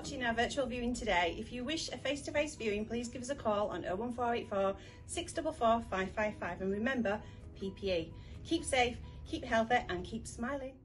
watching our virtual viewing today. If you wish a face-to-face viewing, please give us a call on 01484 644 555, and remember, PPE. Keep safe, keep healthy and keep smiling.